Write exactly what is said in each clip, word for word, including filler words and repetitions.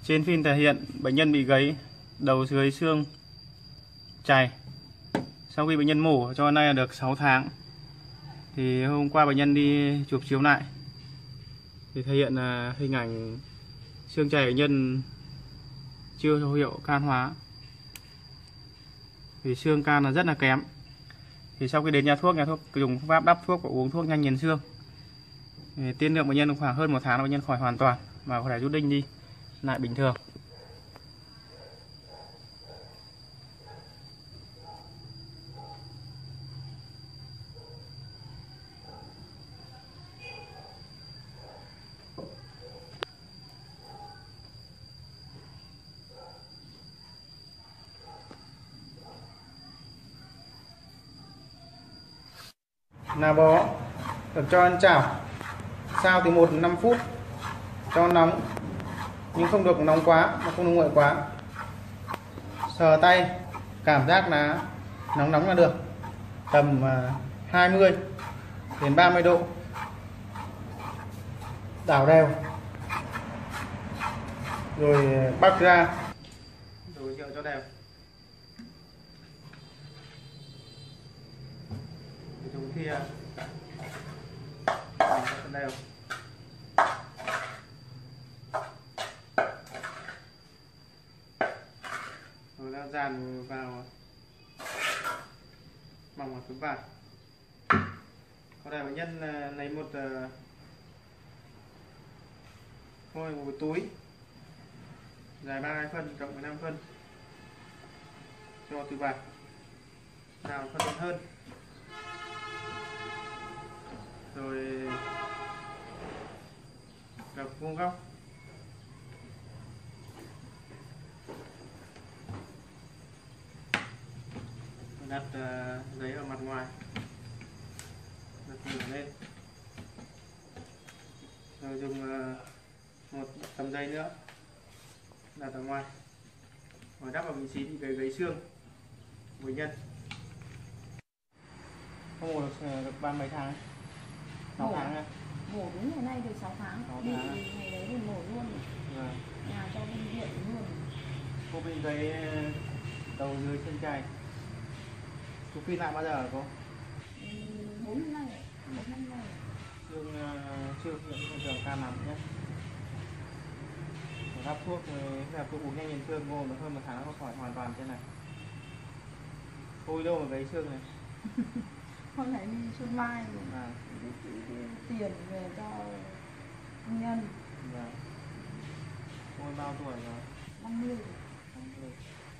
Trên phim thể hiện bệnh nhân bị gãy đầu dưới xương chày. Sau khi bệnh nhân mổ cho nay là được sáu tháng. Thì hôm qua bệnh nhân đi chụp chiếu lại thì thể hiện là hình ảnh xương chày bệnh nhân chưa dấu hiệu can hóa. Vì xương can là rất là kém. Thì sau khi đến nhà thuốc, nhà thuốc dùng phương pháp đắp thuốc và uống thuốc nhanh nghiền xương. Thì tiên lượng bệnh nhân khoảng hơn một tháng là bệnh nhân khỏi hoàn toàn và có thể rút đinh đi lại bình thường. Là bó được cho ăn chảo sao từ một đến năm phút, cho nóng nhưng không được nóng quá, không được nguội quá. Sờ tay cảm giác là nóng nóng là được, tầm hai mươi đến ba mươi độ. Đảo đều rồi bắc ra rồi rượu cho đều. Dùng thìa cho đều. Rồi lao dàn vào bằng một tấm vải. Có thể bệnh nhân lấy một thôi một túi dài ba mươi hai phân cộng mười lăm phân cho từ vải nào phân hơn. Rồi gập vuông góc, đặt uh, giấy ở mặt ngoài, đặt lửa lên, rồi dùng uh, một tấm giấy nữa đặt ở ngoài, rồi đắp vào vị trí bị gãy gãy xương bệnh nhân. Không ngủ được, được ba mấy tháng? sáu tháng à? Mổ đúng ngày nay được sáu tháng, đi ngày đấy thì mổ luôn. Vâng. Nhà cho bệnh viện luôn. Cô bị gãy đầu dưới chân chày. Cô phi lại bao giờ hả cô? bốn năm nay, một năm nay. Xương chưa hiện trường can nằm nhé. Đắp thuốc, là thuốc uống nhanh nghiền xương, cô nó hơn một tháng nó khỏi hoàn toàn thế này. Cô đi đâu mà gãy xương này? Hôm nay đi Xuân Mai rồi. À. Đi, đi, đi, tiền về cho công nhân. Dạ. Cô bao tuổi rồi? năm mươi. năm mươi.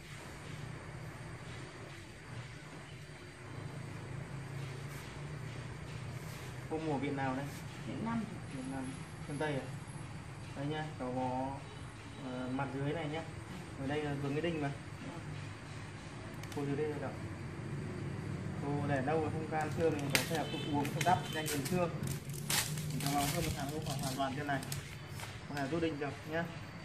Cô mổ viện nào đây? Viện Nam. Viện Nam. Sơn Tây à? Đây nhá, có có uh, mặt dưới này nhá. Ở đây là vướng cái đinh mà. Cô dưới đây là đâu? Cô để đâu mà không can xương thì có thể thuốc uống thuốc đắp nhanh nghiền xương. Trong vòng hơn một tháng cô khỏi hoàn toàn trên này. Có thể rút đinh được nhá.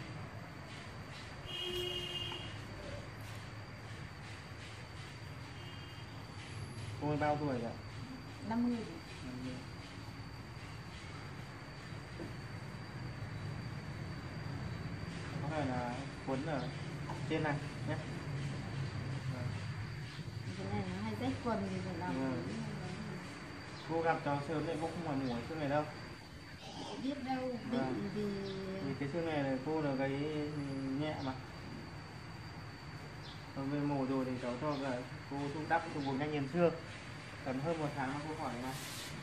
Cô bao tuổi rồi? năm mươi. năm mươi. Có thể là cuốn ở trên này nhé. Cái này nó hay rách quần thì phải làm. Ừ. Cô gặp cháu sớm thì cô không phải mổ xương này đâu. Biết đâu, bị à. vì... vì cái xương này là cô là cái nhẹ mà. Còn về mổ rồi thì cháu cho cả cô thuốc đắp thuốc uống nhanh nghiền xương. Tầm hơn một tháng cô khỏi này.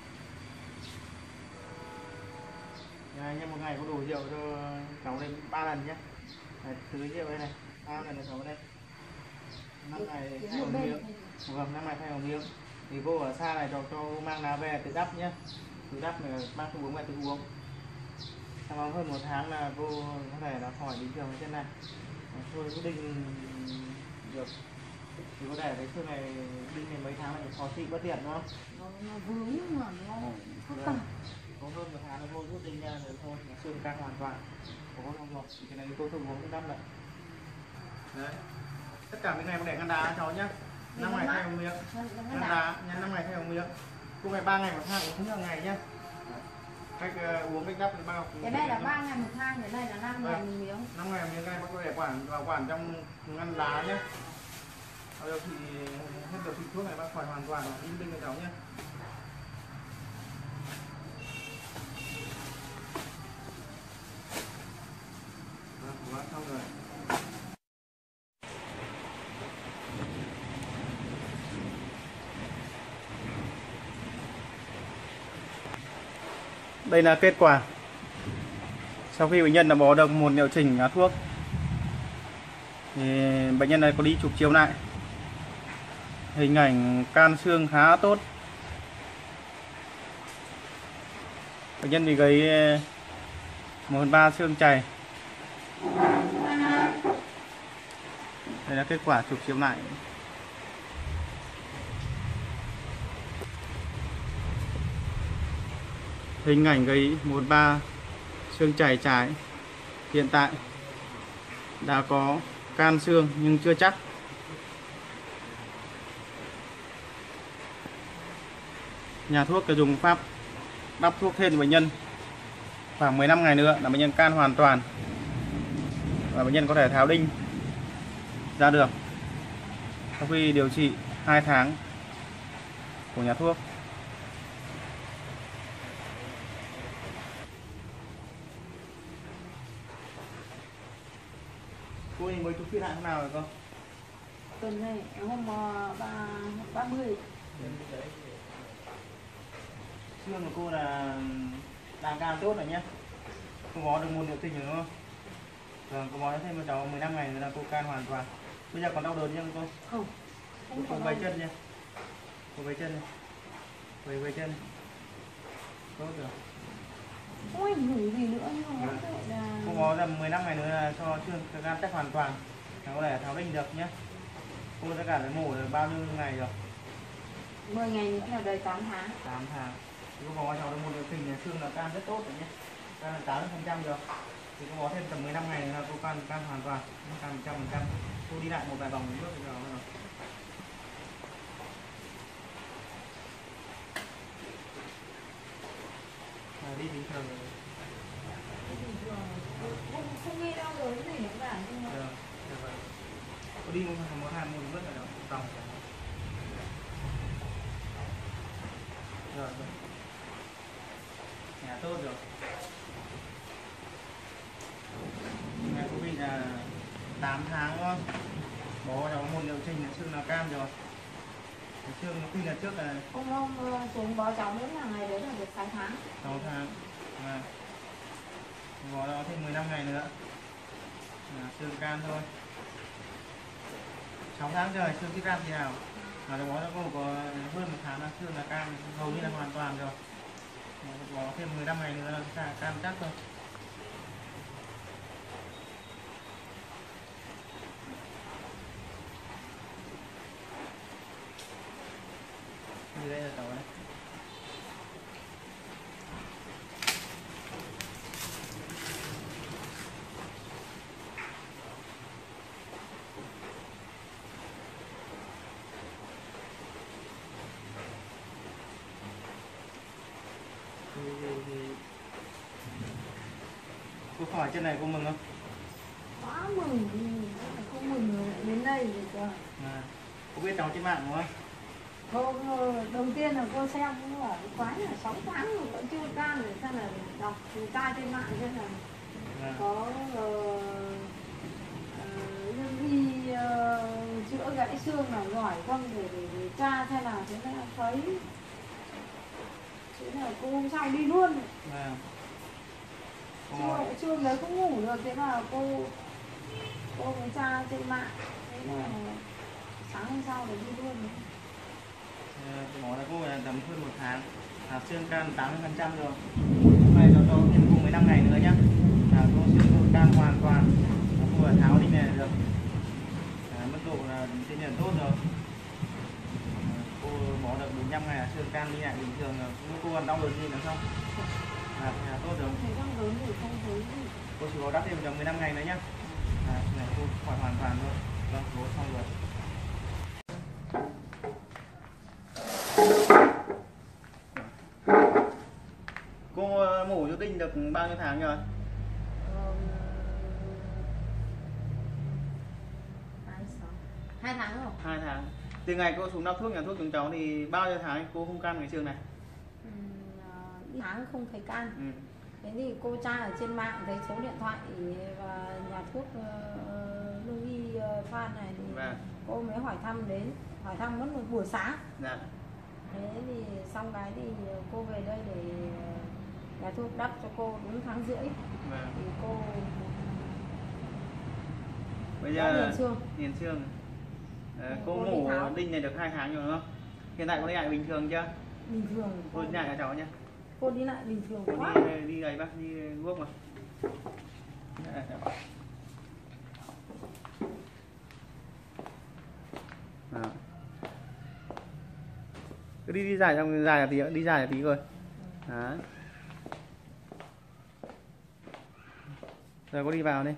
Nhà nhân một ngày có đủ rượu cho cháu lên ba lần nhé. Tưới rượu đây này, ba lần là cháu đây. Năm ngày thay một miếng. Vâng, năm ngày thay một miếng. Thì cô ở xa này cho cho mang lá về tự đắp nhé. Tự đắp này mang thuốc uống về tự uống. Trong vòng hơn một tháng là cô có thể là khỏi bình thường trên này. Thôi cứ đinh được. Thì có thể cái xương này đinh này mấy tháng này khó chịu bất tiện đúng không? Nó, nó vướng mà nó phức tạp. Có hơn một tháng là cô rút đinh ra rồi thôi, nó xương can hoàn toàn. Có không lọc, cái này cô thuốc uống cũng đắp lại. Đấy. Tất cả những ngày một đẻ ngăn đá cháu nhé. năm ngày thay một miếng. Ngăn đá, nhá, năm ngày thay một miếng. Cô ngày ba ngày một tháng cũng không là ngày nhé. cách uh, uống cách đắp bao. Cái này là ba ngày một thang, cái này là năm ngày một miếng. năm ngày một miếng này bác có thể quản vào quản trong ngăn lá nhé. Bây giờ thì hết được thì thuốc này bác khỏi hoàn toàn in bên cái cháu nhé. Bác xong rồi. Đây là kết quả sau khi bệnh nhân đã bỏ được một liệu trình thuốc thì bệnh nhân này có đi chụp chiếu lại, hình ảnh can xương khá tốt. Bệnh nhân bị gãy một phần ba xương chày. Đây là kết quả chụp chiếu lại. Hình ảnh gãy một phần ba xương chày trái hiện tại đã có can xương nhưng chưa chắc. Nhà thuốc đã dùng pháp đắp thuốc thêm cho bệnh nhân khoảng mười lăm ngày nữa là bệnh nhân can hoàn toàn và bệnh nhân có thể tháo đinh ra được sau khi điều trị hai tháng của nhà thuốc. Cô ấy mới chụp phim lại thế nào rồi con? Tuần này hôm ba ba mươi. Xương của cô là đang cam tốt rồi nhé. Cô bó được một liệu trình rồi đúng không? Vâng, cô bó thêm cho cháu mười lăm ngày nữa là cô can hoàn toàn. Bây giờ còn đau đớn không cô? Không. Không cô vây chân nha. Cô vây chân này. Vây vây chân. Tốt rồi. Không ảnh hưởng gì nữa nhưng mà có thể là cô bó là mười lăm ngày nữa là cho xương can chắc hoàn toàn. Là có thể tháo đinh được nhé. Cô tất cả phải mổ được bao nhiêu ngày rồi? mười ngày nữa là đầy tám tháng. tám tháng. Cô bó cho một liệu trình xương là can rất tốt rồi nhé. Can là tám mươi phần trăm rồi. Thì cô bó thêm tầm mười lăm ngày nữa là cô can can hoàn toàn, can một trăm phần trăm. Cô đi lại một vài vòng nước rồi rồi. À, đi bình thường rồi. Không, không nghe đau đớn gì nữa cả. Được, được rồi. Cô đi một một hai một bước ở đó, vòng. Rồi, rồi. Nhà tốt rồi. Ngày của mình là tám tháng đúng không? Bố cháu một liệu trình là xương là cam rồi. Xương khi là trước là Hôm hôm xuống bó cháu mỗi là ngày đấy là được sáu tháng. sáu tháng. À. Bó đó thêm mười lăm ngày nữa. À, xương can thôi. sáu tháng rồi, xương tiếp can thì nào? Mà bó nó có hơn một tháng là xương là can hầu như là hoàn toàn rồi. Bó thêm mười lăm ngày nữa là can chắc thôi. Như đây là tàu đấy. Cô khỏi chân này cô mừng không? Quá mừng, không mừng rồi lại đến đây rồi cơ. À, cô biết cháu trên mạng đúng không? Cô, đầu tiên là cô xem cũng bảo quái là sáu tháng rồi vẫn chưa can rồi sao là đọc thì ca trên mạng thế là À. có lương uh, y uh, chữa gãy xương là giỏi không để, để, để tra xem nào thế là thấy thế là cô hôm sau đi luôn. À. Chưa, chưa lấy cũng ngủ được thế mà cô cô mới tra trên mạng thế là sáng hôm sau là đi luôn. Bó là cô là tầm hơn một tháng, à, xương can tám mươi phần trăm rồi. Hôm nay cho tôi thêm cùng mười lăm ngày nữa nhé. À, cô xương can hoàn toàn, cô là tháo đi này được. À, mức độ là tinh thần tốt rồi. À, cô bỏ được bốn mươi lăm ngày là xương can đi lại bình thường rồi. Cô còn đau đớn gì nữa không? À, à, tốt rồi. Thấy đau đớn thì không thấy gì. Cô chỉ có đắp thêm trong mười lăm ngày nữa nhé. À, này cô khỏi hoàn toàn thôi. Vâng, cô xong rồi. Cô mổ được bao nhiêu tháng rồi? Ờ, hai sáu hai tháng rồi. Hai tháng. Từ ngày cô xuống đắp thuốc nhà thuốc chúng cháu thì bao nhiêu tháng cô không can cái trường này? Ừ, tháng không thấy can. Ừ. Thế thì cô tra ở trên mạng thấy số điện thoại và nhà thuốc uh, lương y uh, Phan này thì Vâng. cô mới hỏi thăm đến, hỏi thăm mất một buổi sáng. Dạ. Thế thì xong cái thì cô về đây để nhà thuốc đắp cho cô đúng tháng rưỡi. Vâng. Thì cô Bây giờ liền xương. Liền xương. À, cô, cô mổ đinh này được hai tháng rồi đúng không? Hiện tại cô đi lại bình thường chưa? Bình thường. Cô đi lại cho cháu nhé. Cô đi lại bình thường cô quá. đi đi gầy bác đi guốc mà. À. Cứ đi đi dài trong dài là tí đi dài là tí rồi. Đó. Rồi cô đi vào đi.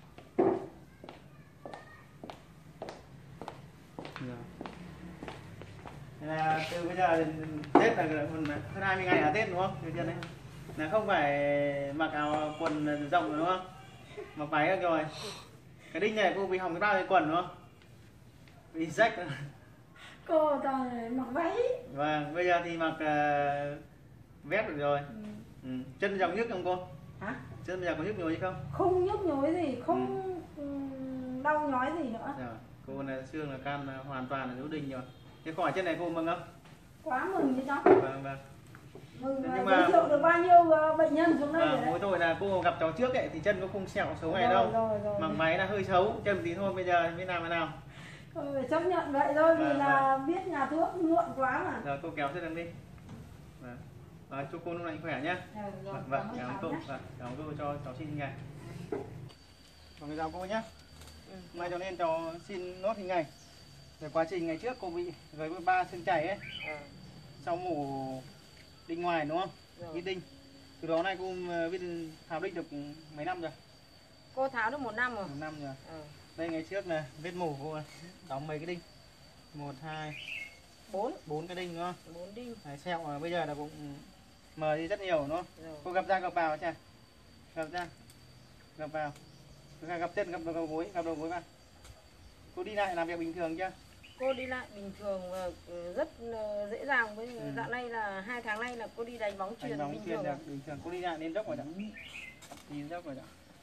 Là từ bây giờ đến Tết là hơn hai mươi ngày là Tết đúng không? Từ trên đấy là không phải mặc áo quần rộng rồi đúng không? Mặc váy được rồi. Cái đinh này cô bị hỏng cái bao cái quần đúng không? Bị rách. Cô toàn mặc váy. Vâng, bây giờ thì mặc uh, vest được rồi. Ừ. Ừ. Chân dòng nhức không cô? Hả? Chân bây giờ có nhức nhối không? Không nhức nhối gì, không ừ. đau nhói gì nữa. Rồi. Cô là xương là can là hoàn toàn là hữu đinh rồi. Thế khỏi chân này cô mừng không? Quá mừng chứ cháu. Vâng vâng. Mừng nhưng giới mà thiệu được bao nhiêu bệnh nhân xuống đây. À, mỗi tội là cô gặp cháu trước ấy thì chân cô không sẹo xấu này đâu. Rồi, rồi. Mặc váy là hơi xấu, chân tí thôi bây giờ mới làm thế nào? Ừ, chấp nhận vậy thôi vì vâng, là vâng. biết nhà thuốc muộn quá mà. Rồi cô kéo chân đi. Vâng. À, chúc cô lúc này khỏe nhé. Rồi, rồi, Vâng, vâng, cảm cảm ơn cô. Vâng, cảm ơn cô cho cháu xin hình ảnh. Còn chào cô nhé. Ừ. Mai cho nên cháu xin nốt hình ảnh. Về quá trình ngày trước cô bị với ba xương chảy ấy. À. Sau mổ đinh ngoài đúng không? Ít đinh. Từ đó nay cô biết tháo đinh được mấy năm rồi? Cô tháo được một năm rồi. Một năm rồi. Ừ. Đây ngày trước là vết mổ cô đóng mấy cái đinh? Một, hai, bốn, bốn cái đinh đúng không? Bốn đinh. Đấy, sẹo mà bây giờ là cũng mờ đi rất nhiều đúng không? Rồi. Cô gặp ra gặp vào chả? Gặp ra, gặp vào. Gặp chân, gặp đầu gối, gặp đầu gối vào. Cô đi lại làm việc bình thường chưa? Cô đi lại bình thường và rất dễ dàng. Với ừ. Dạo này là hai tháng nay là cô đi đánh bóng chuyền bình thường. Được, bình thường. Cô đi lại lên dốc rồi đó. Đi lên dốc rồi đó.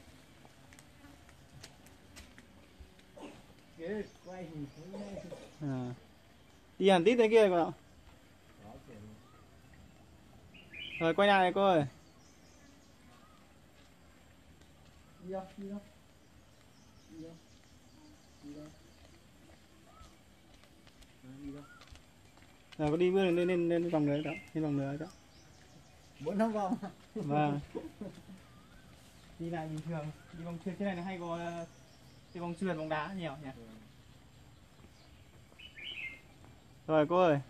À. Đi hẳn tít thế kia cô ạ. Rồi quay lại này cô ơi. Đi đâu? Đi đâu? Đi đâu? Đi đâu? Đi đâu? Rồi có đi bước lên lên lên vòng nữa đó, lên vòng nữa đó. Bốn năm vòng. Vâng. Đi lại bình thường, đi vòng chuyền thế này nó hay có đi vòng chuyền bóng đá nhiều nhỉ. Rồi cô ơi.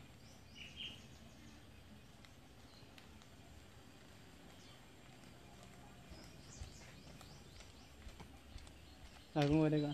Rồi cô ngồi đây coi.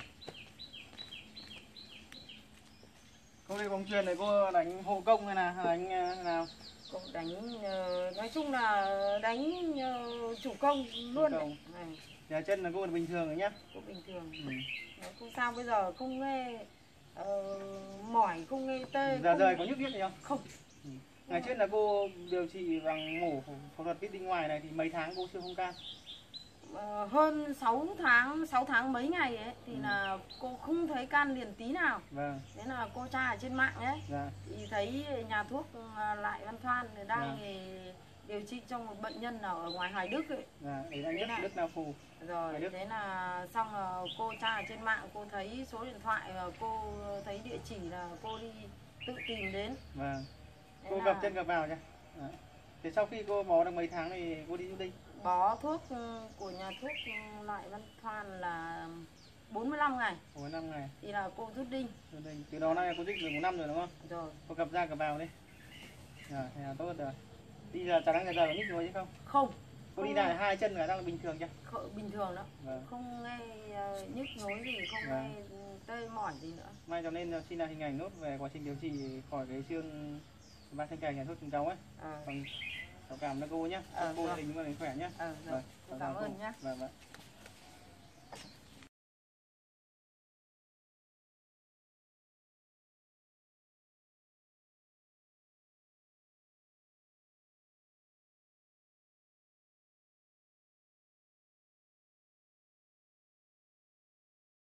Cô đi bóng chuyền này cô đánh hộ công hay là đánh nào? Cô đánh nói chung là đánh chủ công luôn. Đấy. Nhà chân là cô bình thường rồi nhá. Cô bình thường. Ừ. Đấy, không sao bây giờ không nghe uh, mỏi, không nghe tê. Giờ rời có nhức nhức gì không? Không. Ừ. Ngày trước là cô điều trị bằng mổ phẫu thuật vít đinh ngoài này thì mấy tháng cô chưa không can? Uh, hơn sáu tháng, sáu tháng mấy ngày ấy thì ừ. là cô không thấy can liền tí nào. Vâng. Thế là cô tra ở trên mạng ấy. Dạ. Thì thấy nhà thuốc Lại Văn Thoan đang dạ. điều trị cho một bệnh nhân ở ngoài Hoài Đức ấy. Dạ, đấy là Đức, Đức Lao Phù. Rồi, thế là xong là cô tra ở trên mạng, cô thấy số điện thoại và cô thấy địa chỉ là cô đi tự tìm đến. Vâng. Cô là... gặp chân gặp vào nhá. À. Thế sau khi cô bó được mấy tháng thì cô đi du đinh? Bó thuốc của nhà thuốc Lại Văn Thoan là bốn mươi lăm ngày. bốn mươi lăm ngày. Thì là cô rút đinh. Rút đinh. Từ đó nay cô rút được một năm rồi đúng không? Rồi. Cô gặp ra gặp vào đi. Rồi, thế là tốt rồi. Đi giờ chả đang giờ có nhức rồi chứ không? Không. Cô đi lại hai chân là đang bình thường chưa? Không, bình thường đó. Vâng. Không nghe uh, nhức nhối gì, không vâng. nghe tê mỏi gì nữa. Mai cho nên xin là hình ảnh nốt về quá trình điều trị khỏi cái xương ba chân cày nhà thuốc chúng cháu ấy. À. Còn Cháu cảm ơn cô nhé. Ờ, Cô vâng. gia đình mình khỏe nhé. Ờ, Vâng. cảm ơn nhé. Vâng vâng.